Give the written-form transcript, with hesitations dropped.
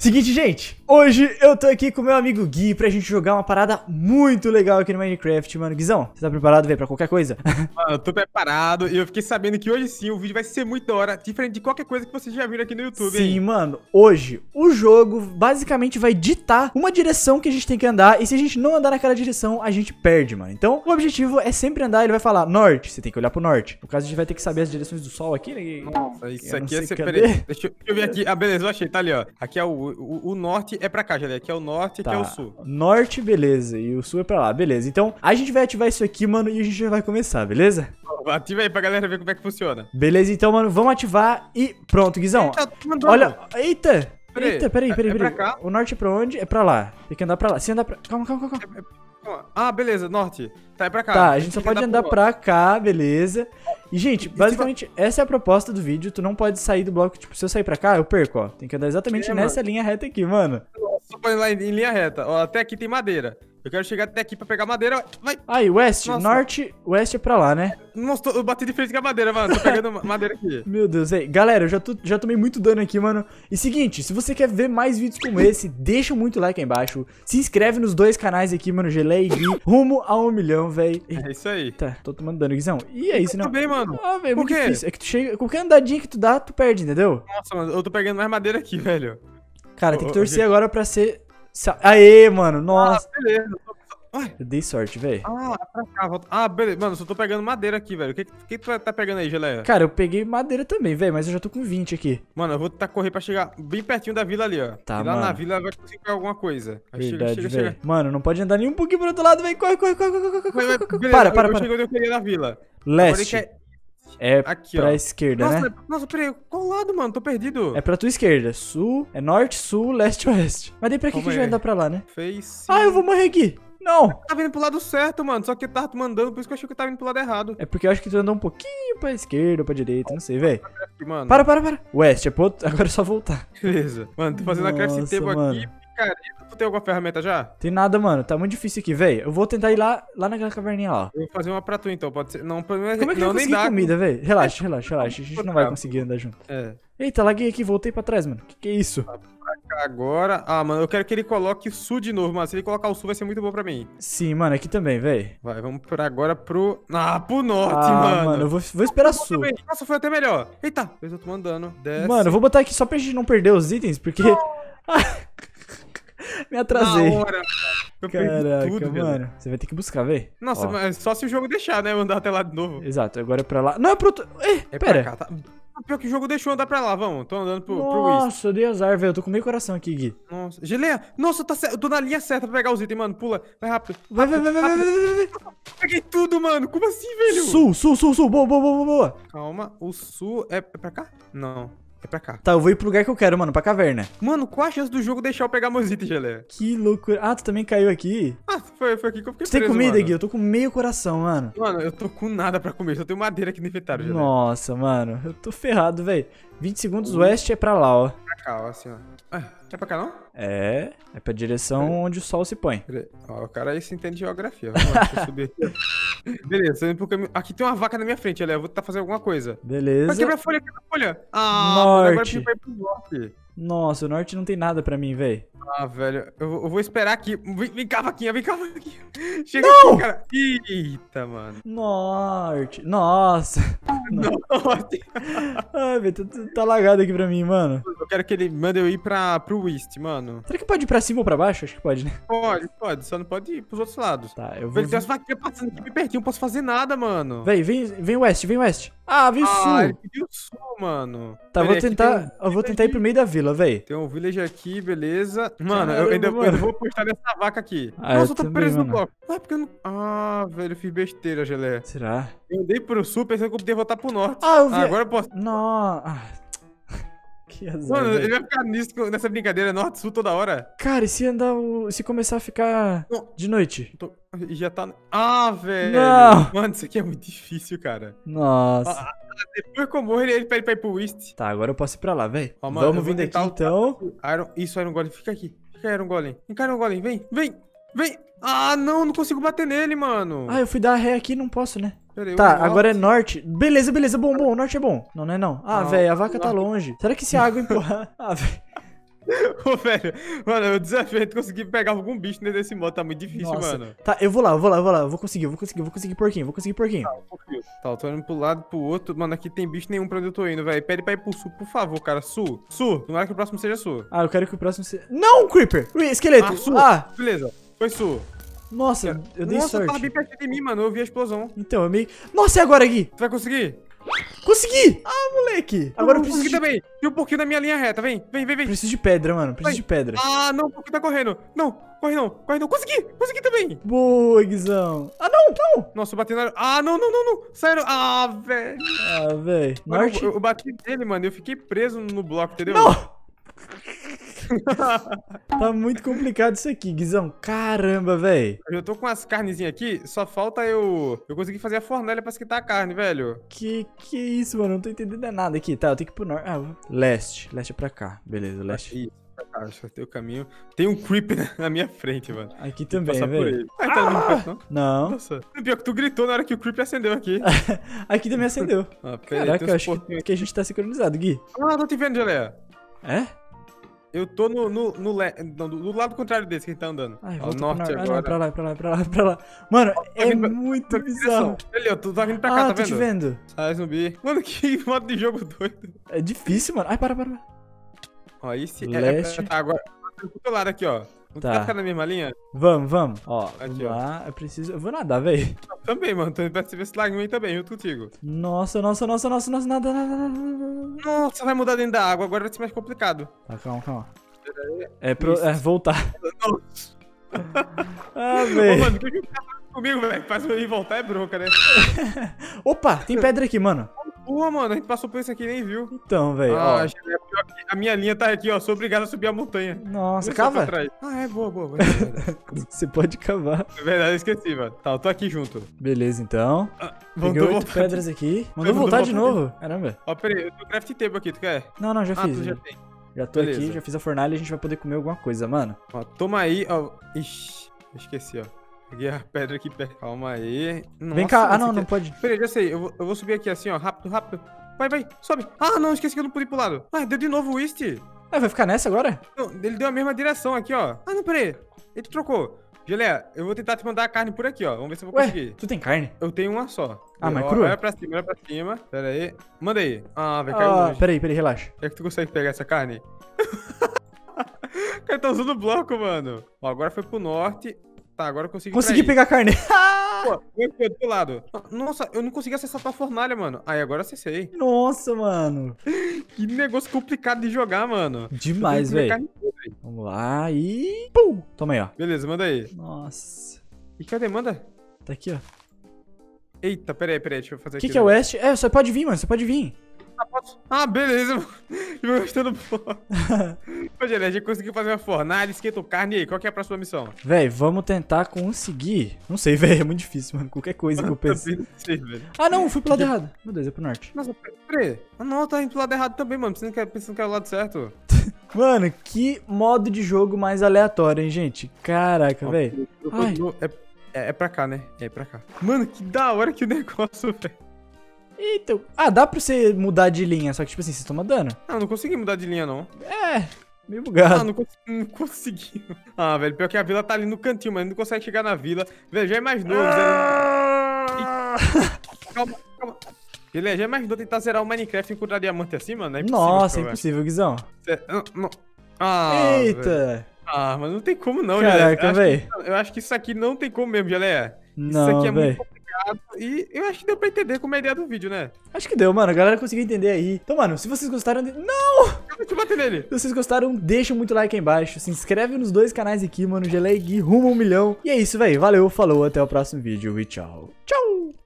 Seguinte, gente, hoje eu tô aqui com meu amigo Gui pra gente jogar uma parada muito legal aqui no Minecraft, mano. Guizão, você tá preparado, velho, pra qualquer coisa? Mano, eu tô preparado e eu fiquei sabendo que hoje sim o vídeo vai ser muito da hora, diferente de qualquer coisa que vocês já viram aqui no YouTube, Sim, hein? mano, hoje o jogo basicamente vai ditar uma direção que a gente tem que andar e se a gente não andar naquela direção, a gente perde, mano. Então, o objetivo é sempre andar, ele vai falar norte, você tem que olhar pro norte. No caso, a gente vai ter que saber as direções do sol aqui, né? Nossa, isso aqui é... Cadê? Peraí, deixa eu ver aqui. Ah, beleza, eu achei, tá ali, ó. Aqui é o norte é pra cá, já. Aqui é o norte e aqui é o sul. Norte, beleza, e o sul é pra lá, beleza. Então, a gente vai ativar isso aqui, mano, e a gente já vai começar, beleza? Ativa aí pra galera ver como é que funciona. Beleza, então, mano, vamos ativar e pronto, Guizão. Eita, Olha, eita. Peraí, Eita, peraí. é pra cá? O norte é pra onde? É pra lá. Tem que andar pra lá. Se andar pra... Calma. Ah, beleza, norte. Tá, é pra cá. Tá, a gente só pode andar pra cá, beleza. E, gente, basicamente, essa é a proposta do vídeo. Tu não pode sair do bloco. Tipo, se eu sair pra cá, eu perco, ó. Tem que andar exatamente nessa linha reta aqui, mano. Só põe lá em linha reta. Ó, até aqui tem madeira. Eu quero chegar até aqui pra pegar madeira. Vai. Aí, west, Nossa. norte, west é pra lá, né? Nossa, eu bati de frente com a madeira, mano. Tô pegando madeira aqui. Meu Deus, aí. Galera, eu já tomei muito dano aqui, mano. E seguinte, se você quer ver mais vídeos como esse, deixa muito like aí embaixo. Se inscreve nos dois canais aqui, mano, Geleia e Gui. Rumo a 1 milhão, velho. É isso aí. Tá, tô tomando dano, Guizão. E é isso, não? Tudo bem, mano. Ah, velho, Por muito quê? difícil. É que tu chega... Qualquer andadinha que tu dá, tu perde, entendeu? Nossa, mano, eu tô pegando mais madeira aqui, velho. Cara, tem que torcer agora pra ser... Aê, mano, nossa. Ah, beleza. Ai. Eu dei sorte, velho. Ah, é pra cá, volta. Ah, beleza. Mano, só tô pegando madeira aqui, velho. O que tu tá pegando aí, Geleia? Cara, eu peguei madeira também, velho, mas eu já tô com 20 aqui. Mano, eu vou tentar correr pra chegar bem pertinho da vila ali, ó. Tá, e lá mano. na vila vai conseguir pegar alguma coisa. Aí Verdade, chega. velho. Mano, não pode andar nem um pouquinho pro outro lado, velho. Corre. Beleza, Para. Eu cheguei onde eu queria na vila. Leste. Agora É aqui, pra ó. esquerda, né? Nossa, peraí. Qual lado, mano? Tô perdido. É pra tua esquerda. Sul, é norte, sul, leste, oeste. Mas daí pra que a Calma gente vai aí. andar pra lá, né? Fez. Ah, eu vou morrer aqui. Não. Tá vindo pro lado certo, mano. Só que eu tava te mandando, por isso que eu achei que eu tava indo pro lado errado. É porque eu acho que tu andou um pouquinho pra esquerda ou pra direita, não sei, velho. Aqui, mano. Para. Oeste, é pro outro... Agora é só voltar. Beleza. Mano, tô fazendo a craft Nossa, table mano. aqui. Picareta. Tu tem alguma ferramenta já? Tem nada, mano. Tá muito difícil aqui, velho. Eu vou tentar ir lá naquela caverninha lá, ó. Eu vou fazer uma pra tu, então. Pode ser. Não, o problema é Como é que não, vai nem conseguir dá. comida, velho? Relaxa. A gente não vai conseguir andar junto. É. Eita, laguei aqui, voltei pra trás, mano. Que é isso? Agora. Ah, mano, eu quero que ele coloque o sul de novo, mano. Se ele colocar o sul, vai ser muito bom pra mim. Sim, mano, aqui também, velho. Vai, vamos por agora pro. Ah, pro norte, Ah, mano. eu vou esperar sul. Também. Nossa, foi até melhor. Eita, eu tô mandando. Desce. Mano, eu vou botar aqui só pra gente não perder os itens, porque... Me atrasei. Na hora, eu perdi Caraca, tudo, velho. mano. Você vai ter que buscar, velho. Nossa, mas só se o jogo deixar, né? Eu andar até lá de novo. Exato, agora é pra lá. Não, é pro outro... É pera. pra cá, tá? Pior que o jogo deixou andar pra lá, vamos. Tô andando pro East. Nossa, eu dei azar, velho. Eu tô com meio coração aqui, Gui. Nossa, Geleia, nossa, eu tô na linha certa pra pegar os itens, mano. Pula, vai rápido. Vai. Peguei tudo, mano. Como assim, velho? Sul. Boa. Calma, o sul é pra cá? Não, é pra cá. Tá, eu vou ir pro lugar que eu quero, mano, pra caverna. Mano, qual a chance do jogo deixar eu pegar meus itens, Geleia? Que loucura. Ah, tu também caiu aqui. Ah, foi aqui que eu fiquei Tu tem preso, comida, mano. Gui? Eu tô com meio coração, mano. Mano, eu tô com nada pra comer, só tenho madeira aqui no inventário, Geleia. Nossa, mano. Eu tô ferrado, velho. 20 segundos oeste é pra lá, ó. Pra cá, ó, assim, ó. Ah, é pra cá, não? É pra direção onde o sol se põe. Peraí. Ó, o cara aí se entende de geografia. Vamos lá, deixa eu subir aqui. Beleza, tô indo pro caminho. Aqui tem uma vaca na minha frente, Geleia. Eu vou tentar fazer alguma coisa. Beleza. Vai quebrar a folha, Ah, Norte. mano, agora eu vai pro norte. Nossa, o norte não tem nada pra mim, velho. Ah, velho, eu vou esperar aqui. Vem cá, vaquinha. Chega aqui, cara. Eita, mano. Norte. Nossa. Norte. Ai, velho, tá lagado aqui pra mim, mano. Eu quero que ele mande eu ir pro East, mano. Será que pode ir pra cima ou pra baixo? Acho que pode, né? Pode. Só não pode ir pros outros lados. Tá, eu vou... Velho, tem as vaquinhas passando aqui bem pertinho. Não posso fazer nada, mano. Véi, vem oeste. Ah, vem sul. Ele pediu sul, mano. Tá, Peraí, aqui tem eu vou tentar ir pro meio da vila, véi. Tem um village aqui, beleza. Mano, Caramba, eu mano. vou postar nessa vaca aqui. Ah, Nossa, eu eu tô também, preso no mano. bloco. Ah, porque eu não... Ah, velho, eu fiz besteira, Geleia. Será? Eu andei pro sul pensando que eu podia voltar pro norte. Ah, eu vi... Agora eu posso... Nossa. Que azar, Mano, velho. ele vai ficar nessa brincadeira norte-sul toda hora. Cara, e se andar se começar a ficar Não. de noite? E já tá... Ah, velho. Não. Mano, isso aqui é muito difícil, cara. Nossa. Depois que eu morro, ele pede pra ir pro East. Tá, agora eu posso ir pra lá, velho. Ó, mano, eu Vamos vou vindo aqui, tentar então. Iron Golem, fica aqui. Fica, Iron Golem. Encara, Iron Golem, vem. Ah, não consigo bater nele, mano. Ah, eu fui dar ré aqui e não posso, né? Pera aí, Tá, o norte. agora é norte. Beleza, bom. O norte é bom. Não, não é não. Ah, Não, velho, a vaca o tá norte. longe. Será que se a água empurrar... Ah, velho. Ô, velho, mano, eu desafio de conseguir pegar algum bicho dentro desse modo, tá muito difícil, Nossa. mano. Tá, eu vou lá. Vou conseguir porquinho. Tá, eu tô indo pro lado, pro outro. Mano, aqui tem bicho nenhum pra onde eu tô indo, velho. Pede pra ir pro sul, por favor, cara. Sul. Tomara que o próximo seja sul. Ah, eu quero que o próximo seja... Não, Creeper! Esqueleto! Sul. Ah! Beleza, foi sul. Nossa, eu dei Nossa, sorte. tava bem perto de mim, mano. Eu vi a explosão. Então, eu meio... Nossa, e agora, Gui? Tu vai conseguir? Consegui! Ah, moleque! Agora eu preciso consegui de... também. Tem um pouquinho na minha linha reta. Vem. Preciso de pedra, mano. Preciso de pedra. Ah, não, porque tá correndo. Não, corre não. Consegui também. Boa, Guizão. Ah, não. Nossa, eu bati na... Ah, não. Sério. Ah, velho. Ah, velho. Mano, Norte? eu bati nele, mano. Eu fiquei preso no bloco, entendeu? Não! Tá muito complicado isso aqui, Guizão. Caramba, velho. Eu tô com as carnezinhas aqui, só falta eu conseguir fazer a fornalha pra esquentar a carne, velho. Que isso, mano? Não tô entendendo nada aqui. Tá, eu tenho que ir pro norte. Ah, leste. Leste é pra cá. Beleza, leste. Isso, pra cá, acertei o caminho. Tem um creeper na minha frente, mano. Aqui Tem que também, passar por velho. ele. Ah, tá vindo perto, não? Não. Nossa. Pior que tu gritou na hora que o creeper acendeu aqui. Aqui também acendeu. Ah, pera aí, Caraca, tem eu uns acho porquinhos que a gente tá sincronizado, Gui. aqui. Ah, tô te vendo, Geleia. É? Eu tô do lado contrário desse que a gente tá andando. Ai, Ó, volta pro norte norte. Ah, agora. não, pra lá. Mano, é vindo pra- muito bizarro. Ali, ó, tu tá vindo pra cá, Ah, tá tô te vendo. Sai, zumbi. Mano, que modo de jogo doido. É difícil, mano. Ai, para. Ó, esse Leste. tá, agora. Tá do outro lado aqui, ó. Não Tá. tá ficando na mesma linha? Vamos. Ó, vamos Aqui, ó. lá. Eu preciso... Eu vou nadar, velho. Também, mano. Tô indo pra esse laguinho aí também, junto contigo. Nossa, nada. Nossa, vai mudar dentro da água. Agora vai ser mais complicado. Tá, calma. Isso. É voltar. Nossa. Ah, Ô, velho. mano, o que tá fazendo comigo, velho? Faz eu ir voltar é bronca, né? Opa, tem pedra aqui, mano. Porra, mano, a gente passou por isso aqui e nem viu. Então, velho, Ah, ó. a minha linha tá aqui, ó. Sou obrigado a subir a montanha. Nossa, Olha só pra cava? trás. Ah, é, boa. Você pode cavar. É verdade, eu esqueci, mano. Tá, eu tô aqui junto. Beleza, então. Peguei Mandou 8 voltar. pedras aqui. Mandou Mandou voltar de voltar novo. Caramba. Ó, peraí, eu tenho craft table aqui, tu quer? Não, já fiz. Tu já tem. Já tô Beleza. aqui, já fiz a fornalha e a gente vai poder comer alguma coisa, mano. Ó, toma aí, ó. Ixi, eu esqueci, ó. Peguei a pedra aqui perto. Calma aí. Vem cá. Ah, Nossa, não esse aqui pode. Peraí, já sei. Eu vou subir aqui assim, ó. Rápido. Vai, sobe. Ah, não, esqueci que eu não pude ir pro lado. Ah, deu de novo o East. Ah, vai ficar nessa agora? Não, ele deu a mesma direção aqui, ó. Ah, não, peraí. Ele trocou. Geleia, eu vou tentar te mandar a carne por aqui, ó. Vamos ver se eu vou Ué, conseguir. tu tem carne? Eu tenho uma só. Ah, mas Ó, crua? Olha pra cima. Pera aí. Manda aí. Ah, vai cair longe. Peraí, relaxa. É que tu consegue pegar essa carne? O cara tá usando bloco, mano. Ó, agora foi pro norte. Tá, agora eu consegui Consegui pegar carne. Pô, eu fui do lado. Nossa, eu não consegui acessar tua fornalha, mano. Aí, agora acessei. Nossa, mano. Que negócio complicado de jogar, mano. Demais, Eu tenho que comer velho. carne toda, velho. Vamos lá e... Pum! Toma aí, ó. Beleza, manda aí. Nossa. E cadê? Manda. Tá aqui, ó. Eita, peraí, deixa eu fazer O aqui. que é oeste? É, você pode vir, mano. Você pode vir. Ah, beleza. Eu gostando do bloco. Ô, Gelé, a gente conseguiu fazer uma fornalha, esquentou carne. E aí, qual que é a próxima missão? Véi, vamos tentar conseguir. Não sei, velho. É muito difícil, mano. Qualquer coisa que eu penso. Também não sei, velho. Ah, não. Fui pro lado errado. Meu Deus, é pro norte. Nossa, peraí. Ah, não, tá indo pro lado errado também, mano. Pensando que é o lado certo. Mano, que modo de jogo mais aleatório, hein, gente? Caraca, velho. Ai. É pra cá, né? É pra cá. Mano, que da hora que o negócio, velho. Eita. Ah, dá pra você mudar de linha, só que, tipo assim, você toma dano. Ah, eu não consegui mudar de linha, não. É, meio Ah, bugado. não consegui. Ah, velho, pior que a vila tá ali no cantinho, mas não consegue chegar na vila. Velho, já imaginou? Calma. Ele já imaginou tentar zerar o Minecraft e encontrar diamante assim, mano? É impossível, Nossa, cara. impossível, Guizão. Não. Ah, velho. Eita. Ah, mas não tem como não, Caraca, Geleia. velho. Eu acho que isso aqui não tem como mesmo, Geleia. Isso Não, aqui é muito velho. complicado. E eu acho que deu pra entender como é a ideia do vídeo, né? Acho que deu, mano. A galera conseguiu entender aí. Então, mano, se vocês gostaram de... Não! Deixa eu bater nele. Se vocês gostaram, deixa muito like aí embaixo. Se inscreve nos dois canais aqui, mano. Geleia e Gui rumo a 1 milhão. E é isso, velho. Valeu, falou, até o próximo vídeo e tchau. Tchau!